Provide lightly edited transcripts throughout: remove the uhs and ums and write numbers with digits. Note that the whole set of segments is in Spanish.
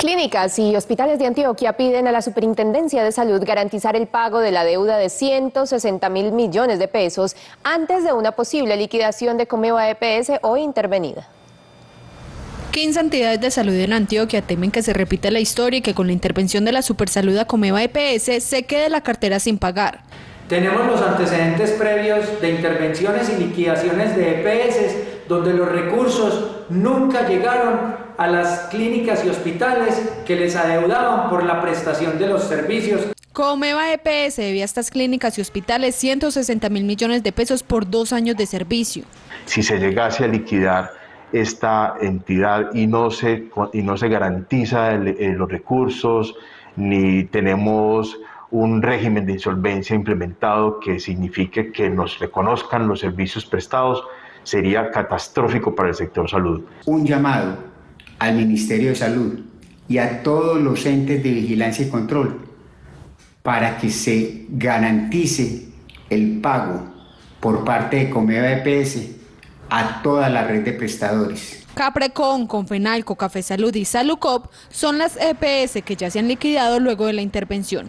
Clínicas y hospitales de Antioquia piden a la Superintendencia de Salud garantizar el pago de la deuda de 160.000 millones de pesos antes de una posible liquidación de Comeva EPS hoy intervenida. 15 entidades de salud en Antioquia temen que se repita la historia y que con la intervención de la Supersalud a Comeva EPS se quede la cartera sin pagar. Tenemos los antecedentes previos de intervenciones y liquidaciones de EPS donde los recursos nunca llegaron a las clínicas y hospitales que les adeudaban por la prestación de los servicios. Comeva EPS debía a estas clínicas y hospitales 160.000 millones de pesos por 2 años de servicio. Si se llegase a liquidar esta entidad y no se garantiza los recursos, ni tenemos un régimen de insolvencia implementado que signifique que nos reconozcan los servicios prestados, sería catastrófico para el sector salud. Un llamado al Ministerio de Salud y a todos los entes de vigilancia y control para que se garantice el pago por parte de Comeva EPS a toda la red de prestadores. Caprecon, Confenalco, Café Salud y Salucop son las EPS que ya se han liquidado luego de la intervención.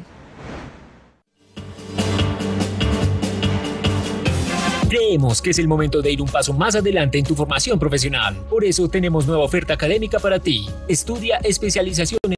Creemos que es el momento de ir un paso más adelante en tu formación profesional. Por eso tenemos nueva oferta académica para ti. Estudia especialización en